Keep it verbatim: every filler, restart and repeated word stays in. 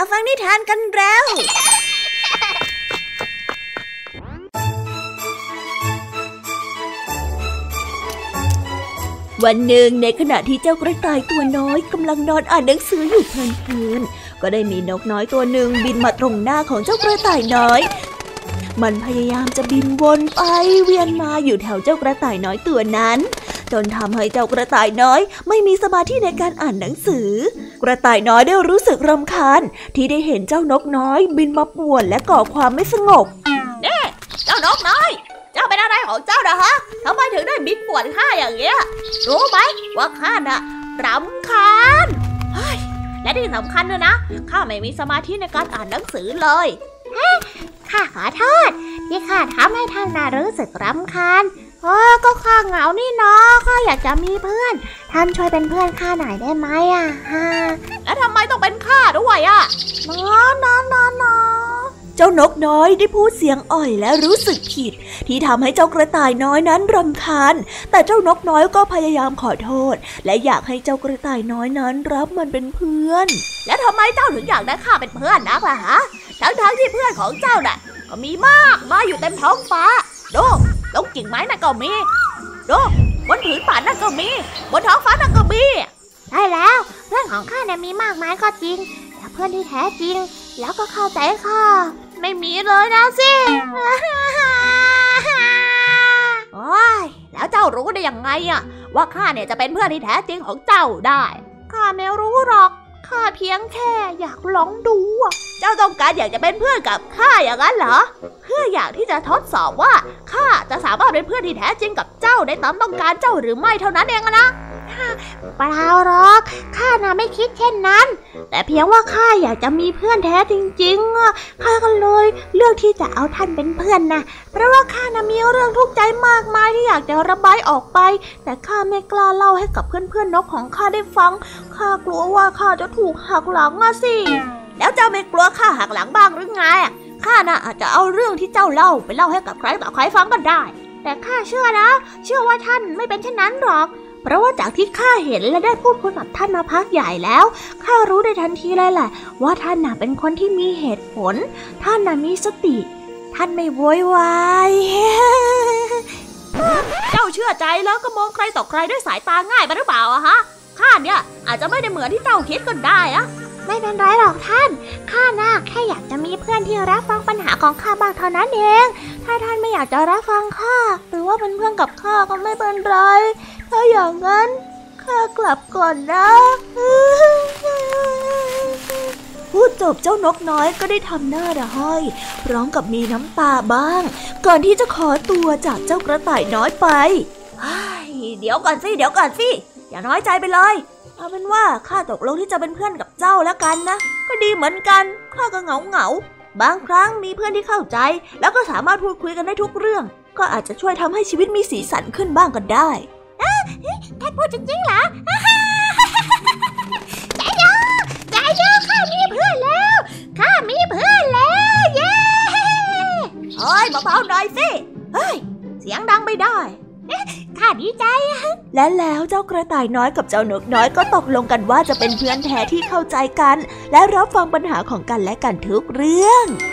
ฟังนิทานกันแล้ววันหนึ่งในขณะที่เจ้ากระต่ายตัวน้อยกำลังนอนอ่านหนังสืออยู่เพลินๆก็ได้มีนกน้อยตัวหนึ่งบินมาตรงหน้าของเจ้ากระต่ายน้อยมันพยายามจะบินวนไปเวียนมาอยู่แถวเจ้ากระต่ายน้อยตัวนั้นจนทำให้เจ้ากระต่ายน้อยไม่มีสมาธิในการอ่านหนังสือกระต่ายน้อยได้รู้สึกรำคาญที่ได้เห็นเจ้านกน้อยบินมาป่วนและก่อความไม่สงบเน่เจ้านกน้อยเจ้าเป็นอะไรของเจ้านะฮะทำไมถึงได้บินป่วนข้าอย่างเงี้ยรู้ไหมว่าข้าน่ะรำคาญเฮ้ยและที่สำคัญด้วยนะข้าไม่มีสมาธิในการอ่านหนังสือเลยข้าขอโทษที่ข้าทำให้ท่านน่ารู้สึกรำคาญเออก็ข้าเหงานี่เนาะข้าอยากจะมีเพื่อนท่านช่วยเป็นเพื่อนข้าหน่อยได้ไหมอ่ะฮะแล้วทำไมต้องเป็นข้าด้วยอ่ะนอนอนนอนเจ้านกน้อยได้พูดเสียงอ่อยและรู้สึกผิดที่ทำให้เจ้ากระต่ายน้อยนั้นรำคาญแต่เจ้านกน้อยก็พยายามขอโทษและอยากให้เจ้ากระต่ายน้อยนั้นรับมันเป็นเพื่อนแล้วทำไมเจ้าถึงอยากได้ข้าเป็นเพื่อนนักล่ะฮะทั้งๆที่เพื่อนของเจ้าน่ะก็มีมากมายอยู่เต็มท้องฟ้าดูลงกิ่งไม้น่ะก็มีดูบนผืนป่าน่ะก็มีบนท้องฟ้าน่ะก็มีใช่แล้วเพื่อนของข้าเนี่ยมีมากมายก็จริงแต่เพื่อนที่แท้จริงแล้วก็เข้าใจข้าไม่มีเลยนะสิโอ้ยแล้วเจ้ารู้ได้ยังไงอะว่าข้าเนี่ยจะเป็นเพื่อนที่แท้จริงของเจ้าได้ข้าไม่รู้หรอกข้าเพียงแค่อยากลองดูเจ้าต้องการอยากจะเป็นเพื่อนกับข้าอย่างนั้นเหรอเพื่ออยากที่จะทดสอบว่าข้าจะสามารถเป็นเพื่อนที่แท้จริงกับเจ้าได้ตามต้องการเจ้าหรือไม่เท่านั้นเองนะเปล่าหรอกข้าน่ะไม่คิดเช่นนั้นแต่เพียงว่าข้าอยากจะมีเพื่อนแท้จริงๆข้าก็เลยเลือกที่จะเอาท่านเป็นเพื่อนนะเพราะว่าข้าน่ะมีเรื่องทุกข์ใจมากมายที่อยากจะระบายออกไปแต่ข้าไม่กล้าเล่าให้กับเพื่อนๆนกของข้าได้ฟังข้ากลัวว่าข้าจะถูกหักหลังอ่ะสิแล้วเจ้าไม่กลัวข้าหักหลังบ้างหรือไงข้าน่ะอาจจะเอาเรื่องที่เจ้าเล่าไปเล่าให้กับใครต่อใครฟังก็ได้แต่ข้าเชื่อนะเชื่อว่าท่านไม่เป็นเช่นนั้นหรอกเพราะว่าจากที่ข้าเห็นและได้พูดคุยกับท่านมาพักใหญ่แล้วข้ารู้ได้ทันทีเลยแหละว่าท่านน่ะเป็นคนที่มีเหตุผลท่านน่ะมีสติท่านไม่โวยวายเจ้าเชื่อใจแล้วก็มองใครต่อใครด้วยสายตาง่ายไปหรือเปล่าอะฮะข้าเนี่ยอาจจะไม่ได้เหมือนที่เจ้าคิดก็ได้อะไม่เป็นไรหรอกท่านข้าน่ะแค่อยากจะมีเพื่อนที่รับฟังปัญหาของข้าบ้างเท่านั้นเองถ้าท่านไม่อยากจะรับฟังข้าหรือว่าเป็นเพื่อนกับข้าก็ไม่เป็นไรถ้าอย่างนั้นข้ากลับก่อนนะพูดจบเจ้านกน้อยก็ได้ทำหน้าระห้อยพร้อมกับมีน้ำตาบ้างก่อนที่จะขอตัวจากเจ้ากระต่ายน้อยไปเดี๋ยวก่อนสิเดี๋ยวก่อนสิอย่าน้อยใจไปเลยเอาเป็นว่าข้าตกลงที่จะเป็นเพื่อนกับเจ้าแล้วกันนะก็ดีเหมือนกันข้าก็เหงาเหงาบางครั้งมีเพื่อนที่เข้าใจแล้วก็สามารถพูดคุยกันได้ทุกเรื่องก็อาจจะช่วยทำให้ชีวิตมีสีสันขึ้นบ้างก็ได้ท่านพูดจริงๆเหรอใจเย็นใจเย็นข้ามีเพื่อนแล้วข้ามีเพื่อนแล้วเย้เฮ้ยเบาๆหน่อยสิเฮ้ยเสียงดังไม่ได้ข้าดีใจและแล้วเจ้ากระต่ายน้อยกับเจ้านกน้อยก็ตกลงกันว่าจะเป็นเพื่อนแท้ที่เข้าใจกันและรับฟังปัญหาของกันและกันทุกเรื่อง